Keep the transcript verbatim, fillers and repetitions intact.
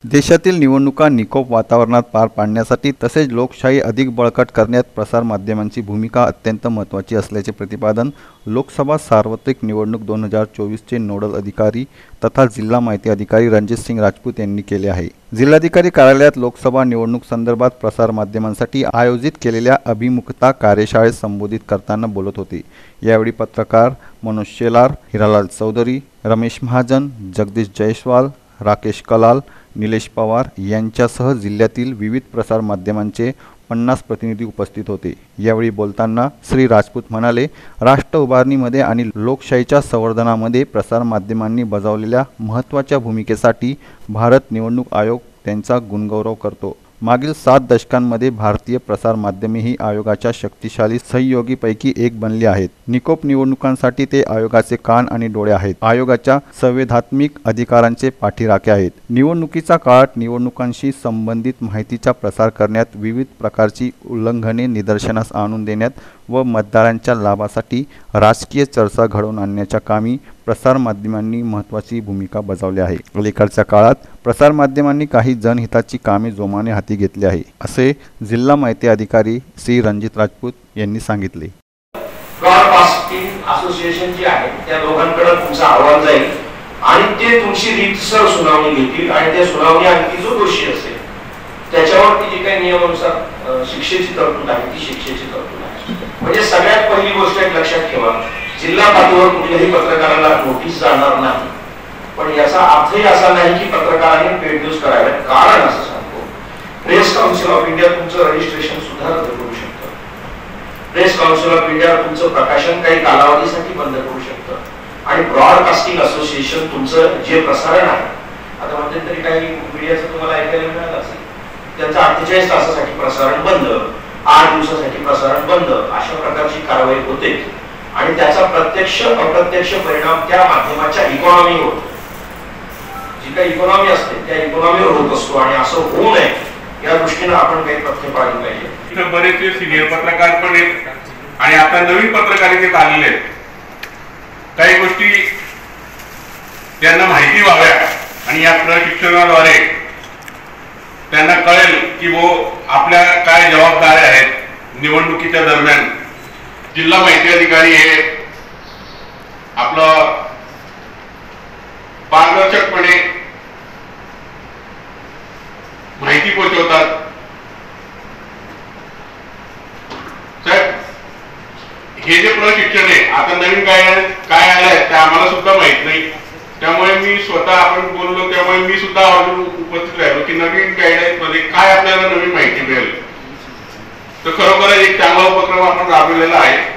देशातील निवडणुका निकोप वातावरणात पार पाडण्यासाठी तसेच लोकशाही अधिक बळकट करण्यात प्रसारमाध्यमांची भूमिका अत्यंत महत्त्वाची असल्याचे प्रतिपादन लोकसभा सार्वत्रिक निवडणूक दोन हजार चोवीसचे नोडल अधिकारी तथा जिल्हा माहिती अधिकारी रणजित सिंग राजपूत यांनी केले आहे। जिल्हाधिकारी कार्यालयात लोकसभा निवडणूक संदर्भात प्रसारमाध्यमांसाठी आयोजित केलेल्या अभिमुखता कार्यशाळेत संबोधित करताना बोलत होते। यावेळी पत्रकार मनोज शेलार, हिरालाल चौधरी, रमेश महाजन, जगदीश जयस्वाल, राकेश कलाल, निलेश पवार यांच्यासह जिल्ह्यातील विविध प्रसार माध्यमांचे पन्नास प्रतिनिधी उपस्थित होते। यावेळी बोलताना श्री राजपूत म्हणाले, राष्ट्र उभारणीमध्ये आणि लोकशाहीच्या संवर्धनामध्ये प्रसार माध्यमांनी बजावलेल्या महत्त्वाच्या भूमिकेसाठी भारत निवडणूक आयोग त्यांचा गुणगौरव करतो। मागील सात दशकांमध्ये भारतीय प्रसार माध्यमे ही आयोगाच्या शक्तिशाली सहयोगीपैकी एक बनली आहेत। निकोप निवडणुकांसाठी ते आयोगाचे कान आणि डोळे आहेत, आयोगाच्या संवैधानिक अधिकारांचे पाठीराखे आहेत। निवडणुकीच्या काळात निवडणुकांशी संबंधित माहितीचा प्रसार करण्यात, विविध प्रकारची उल्लंघने निदर्शनास आणून देण्यात व मतदारांच्या लाभासाठी राजकीय चर्चा घडवून आणण्याच्या कामी प्रसार माध्यमांनी महत्त्वाची भूमिका बजावली आहे। अलीकडच्या काळात प्रसार माध्यमांनी काही जनहिताची कामे जोमाने हाती घेतली आहे, असे जिल्हा माहिती अधिकारी श्री रणजित राजपूत यांनी सांगितले। ब्रॉडकास्टिंग असोसिएशन जे आहे त्या दोघांकडे तुमचा अहवाल जाईल आणि ते तुमची रीतसर सुनावणी घेतील आणि त्या सुनावणी आणखी जो दोषी असेल त्याच्यावर जी काही नियमानुसार शिक्षेची तरतूद आहे ती शिक्षेची तरतूद आहे। म्हणजे सगळ्यात पहिली गोष्ट एक लक्षात ठेवा, जिल्हा पातळीवर कुठल्याही पत्रकाराला नोटीस जाणार नाही, पण याचा अर्थही असा नाही की पत्रकारांनी पेड न्यूज करावे। कारण असं सांगतो, प्रेस काउन्सिल ऑफ इंडिया तुमचं रजिस्ट्रेशन सुद्धा रद्द करू शकतं। प्रेस काउन्सिल ऑफ इंडिया तुमचं प्रकाशन काही कालावधीसाठी बंद करू शकतं आणि ब्रॉडकास्टिंग असोसिएशन तुमचं जे प्रसारण आहे, आता मध्यंतरी काही मीडियाचं तुम्हाला ऐकायला मिळालं असेल, त्यांचं अठ्ठेचाळीस तासासाठी प्रसारण बंद, आठ दिवसासाठी प्रसारण बंद, अशा प्रकारची कारवाई होते आणि त्याचा प्रत्यक्ष अप्रत्यक्ष परिणाम त्या माध्यमाच्या इकॉनॉमीवर होतो। जी काही इकॉनॉमी असते त्या इकॉनॉमीवर होत असतो आणि असं होऊ नये या दृष्टीने आपण काही तथ्य पाळली पाहिजे। इथे बरेचसे सिनियर पत्रकार पण आहेत आणि आता नवीन पत्रकारितेत आलेले आहेत। काही गोष्टी त्यांना माहिती व्हाव्या आणि या प्रशिक्षणाद्वारे त्यांना कळेल की वो आपल्या काय जबाबदाऱ्या आहेत निवडणुकीच्या दरम्यान। जिल्हा माहिती अधिकारी हे आपलं पारदर्शकपणे माहिती पोहोचवतात। साहेब, हे जे प्रशिक्षण आहे आता नवीन काय काय आलंय ते आम्हाला सुद्धा माहित नाही, त्यामुळे मी स्वतः आपण बोललो त्यामुळे मी सुद्धा उपस्थित राहिलो की नवीन गाईडलाईन्स मध्ये काय आपल्याला नवीन माहिती मिळेल। तर खरोखर एक चांगला उपक्रम आपण राबवलेला आहे।